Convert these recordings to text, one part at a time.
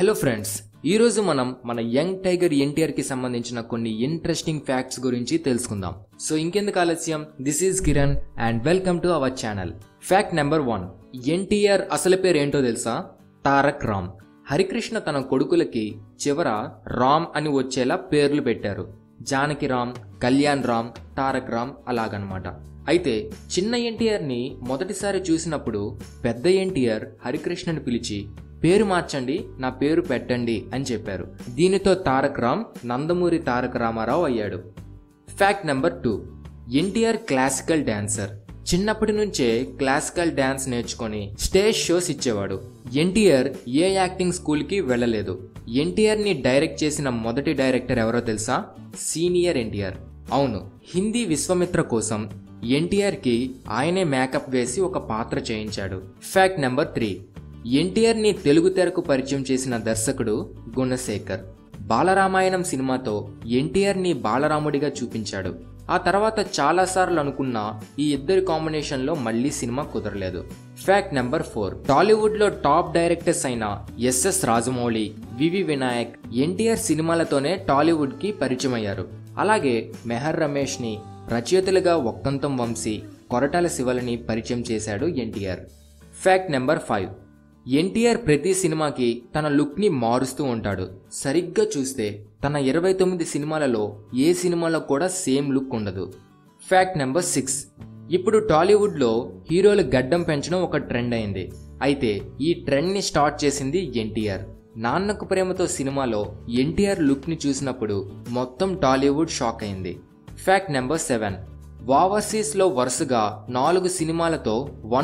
Hello friends, ఈరోజు మనం మన యంగ్ టైగర్ ఎన్టీఆర్ కి సంబంధించిన కొన్ని ఇంట్రెస్టింగ్ ఫ్యాక్ట్స్ గురించి తెలుసుకుందాం. సో ఇంకెందుకు ఆలస్యం, this is Kiran and welcome to our channel. Fact number 1, NTR అసలు పేరు ఏంటో తెలుసా? తారక్ రామ్. హరికృష్ణ తన కొడుకులకి చివర రామ్ అని వచ్చేలా పేర్లు పెట్టారు. జానకి రామ్, కళ్యాణ్ రామ్, తారక్ రామ్ అలాగనమాట. అయితే చిన్న ఎన్టీఆర్ ని మొదటిసారి చూసినప్పుడు పెద్ద ఎన్టీఆర్ హరికృష్ణని పిలిచి పేరు మార్చండి, నా పేరు పెట్టండి అని చెప్పారు. దీనితో తారక్ రామ్ నందమూరి తారక రామారావు అయ్యాడు. Fact number 2, NTR classical dancer. చిన్నప్పటి నుంచే క్లాసికల్ డాన్స్ నేర్చుకొని స్టేజ్ షోస్ ఇచ్చేవాడు. ఎన్టీఆర్ ఏ యాక్టింగ్ స్కూల్కి వెళ్ళలేదు. ఎన్టీఆర్ ని డైరెక్ట్ చేసిన మొదటి డైరెక్టర్ ఎవరో తెలుసా? సీనియర్ ఎన్టీఆర్. అవును, హిందీ విశ్వామిత్ర కోసం ఎన్టీఆర్ కి ఆయనే మేకప్ వేసి ఒక పాత్ర చేయించాడు. ఫ్యాక్ట్ నెంబర్ 3, ఎన్టీఆర్ ని తెలుగు తెరకు పరిచయం చేసిన దర్శకుడు గుణశేఖర్. బాలరామాయణం సినిమాతో ఎన్టీఆర్ ని బాలరాముడిగా చూపించాడు. ఆ తర్వాత చాలాసార్లు అనుకున్న ఈ ఇద్దరి కాంబినేషన్ లో మళ్లీ సినిమా కుదరలేదు. ఫ్యాక్ట్ నెంబర్ 4, టాలీవుడ్ లో టాప్ డైరెక్టర్స్ అయిన ఎస్ఎస్ రాజమౌళి, వివి వినాయక్ ఎన్టీఆర్ సినిమాలతోనే టాలీవుడ్ కి పరిచయం అయ్యారు. అలాగే మెహర్ రమేష్ ని రచయితలుగా ఒక్కంతం వంశీ, కొరటాల శివలని పరిచయం చేశాడు ఎన్టీఆర్. ఫ్యాక్ట్ నెంబర్ 5, ఎన్టీఆర్ ప్రతి సినిమాకి తన లుక్ ని మారుస్తూ ఉంటాడు. సరిగ్గా చూస్తే తన 29 సినిమాలలో ఏ సినిమాలో కూడా సేమ్ లుక్ ఉండదు. ఫ్యాక్ట్ నెంబర్ 6, ఇప్పుడు టాలీవుడ్ లో హీరోలు గడ్డం పెంచడం ఒక ట్రెండ్ అయింది. అయితే ఈ ట్రెండ్ ని స్టార్ట్ చేసింది ఎన్టీఆర్. నాన్నకు ప్రేమతో సినిమాలో ఎన్టీఆర్ లుక్ ని చూసినప్పుడు మొత్తం టాలీవుడ్ షాక్ అయింది. ఫ్యాక్ట్ నెంబర్ 7, ఓవర్సీస్ లో వరుసగా 4 సినిమాలతో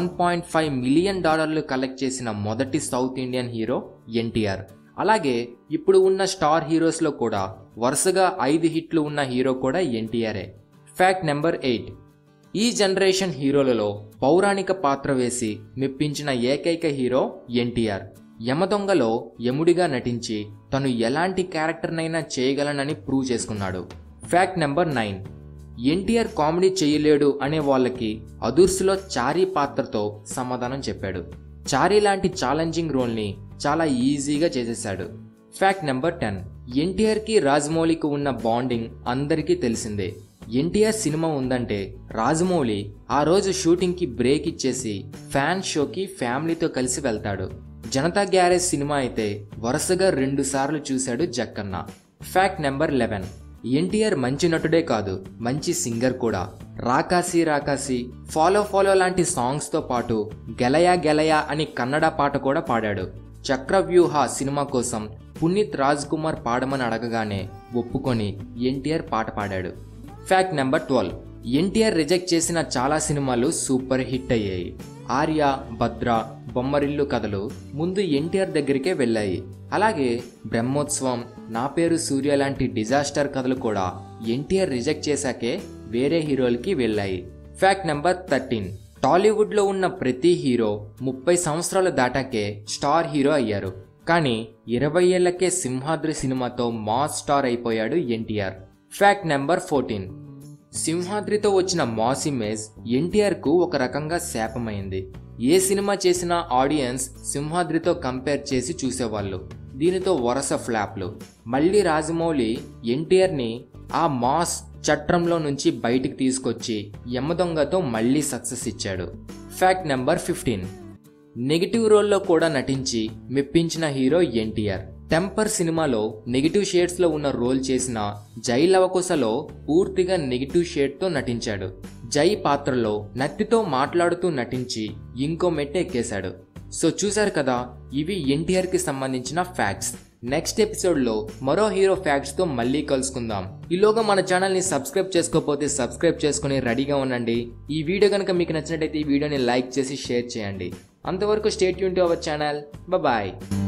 $1.5 మిలియన్ కలెక్ట్ చేసిన మొదటి సౌత్ ఇండియన్ హీరో ఎన్టీఆర్. అలాగే ఇప్పుడు ఉన్న స్టార్ హీరోస్ లో కూడా వరుసగా 5 హిట్లు ఉన్న హీరో కూడా ఎన్టీఆరే. ఫ్యాక్ట్ నెంబర్ 8, ఈ జనరేషన్ హీరోలలో పౌరాణిక పాత్ర వేసి మెప్పించిన ఏకైక హీరో ఎన్టీఆర్. యమదొంగలో యముడిగా నటించి తను ఎలాంటి క్యారెక్టర్నైనా చేయగలనని ప్రూవ్ చేసుకున్నాడు. ఫ్యాక్ట్ నెంబర్ 9, ఎన్టీఆర్ కామెడీ చేయలేడు అనే వాళ్ళకి అదుర్సులో చారీ పాత్రతో సమాధానం చెప్పాడు. చారీ లాంటి ఛాలెంజింగ్ రోల్ని చాలా ఈజీగా చేసేశాడు. ఫ్యాక్ట్ నెంబర్ 10, ఎన్టీఆర్ కి రాజమౌళికి ఉన్న బాండింగ్ అందరికీ తెలిసిందే. ఎన్టీఆర్ సినిమా ఉందంటే రాజమౌళి ఆ రోజు షూటింగ్ కి బ్రేక్ ఇచ్చేసి ఫ్యాన్ షోకి ఫ్యామిలీతో కలిసి వెళ్తాడు. జనతా గ్యారేజ్ సినిమా అయితే వరుసగా 2 సార్లు చూశాడు జక్కన్న. ఫ్యాక్ట్ నెంబర్ 11, ఎన్టీఆర్ మంచి నటుడే కాదు, మంచి సింగర్ కూడా. రాకాసి రాకాసి, ఫాలో ఫాలో లాంటి సాంగ్స్ తో పాటు గెలయా గెలయా అని కన్నడ పాట కూడా పాడాడు. చక్రవ్యూహ సినిమా కోసం పునీత్ రాజ్ కుమార్ పాడమని అడగగానే ఒప్పుకొని ఎన్టీఆర్ పాట పాడాడు. ఫ్యాక్ట్ నెంబర్ 12, ఎన్టీఆర్ రిజెక్ట్ చేసిన చాలా సినిమాలు సూపర్ హిట్ అయ్యాయి. ఆర్య, భద్ర, బొమ్మరిల్లు కథలు ముందు ఎన్టీఆర్ దగ్గరికే వెళ్ళాయి. అలాగే బ్రహ్మోత్సవం, నా పేరు సూర్య లాంటి డిజాస్టర్ కథలు కూడా ఎన్టీఆర్ రిజెక్ట్ చేశాకే వేరే హీరోలకి వెళ్ళాయి. ఫ్యాక్ట్ నెంబర్ 13, టాలీవుడ్ లో ఉన్న ప్రతి హీరో 30 సంవత్సరాలు దాటాకే స్టార్ హీరో అయ్యారు. కానీ 20 ఏళ్లకే సింహాద్రి సినిమాతో మాస్ స్టార్ అయిపోయాడు ఎన్టీఆర్. ఫ్యాక్ట్ నెంబర్ 14, సింహాద్రితో వచ్చిన మాస్ ఇమేజ్ ఎన్టీఆర్ కు ఒక రకంగా శాపమైంది. ఏ సినిమా చేసినా ఆడియన్స్ సింహాద్రితో కంపేర్ చేసి చూసేవాళ్ళు. దీనితో వరుస ఫ్లాప్లు. మళ్ళీ రాజమౌళి ఎన్టీఆర్ ని ఆ మాస్ చట్రంలో నుంచి బయటికి తీసుకొచ్చి యమదొంగతో మళ్ళీ సక్సెస్ ఇచ్చాడు. ఫ్యాక్ట్ నెంబర్ 15, నెగిటివ్ రోల్లో కూడా నటించి మెప్పించిన హీరో ఎన్టీఆర్. టెంపర్ సినిమాలో నెగిటివ్ షేడ్స్ లో ఉన్న రోల్ చేసిన జై లవకుశలో పూర్తిగా నెగిటివ్ షేడ్ తో నటించాడు. జై పాత్రలో నత్తితో మాట్లాడుతూ నటించి ఇంకో మెట్టు ఎక్కేశాడు. సో చూశారు కదా, ఇవి ఎన్టీఆర్ కి సంబంధించిన ఫ్యాక్ట్స్. నెక్స్ట్ ఎపిసోడ్ లో మరో హీరో ఫ్యాక్ట్స్ తో మళ్ళీ కలుసుకుందాం. ఈలోగా మన ఛానల్ ని సబ్స్క్రైబ్ చేసుకోకపోతే సబ్స్క్రైబ్ చేసుకుని రెడీగా ఉండండి. ఈ వీడియో కనుక మీకు నచ్చినట్టయితే ఈ వీడియోని లైక్ చేసి షేర్ చేయండి. అంతవరకు stay tune to our channel. Bye.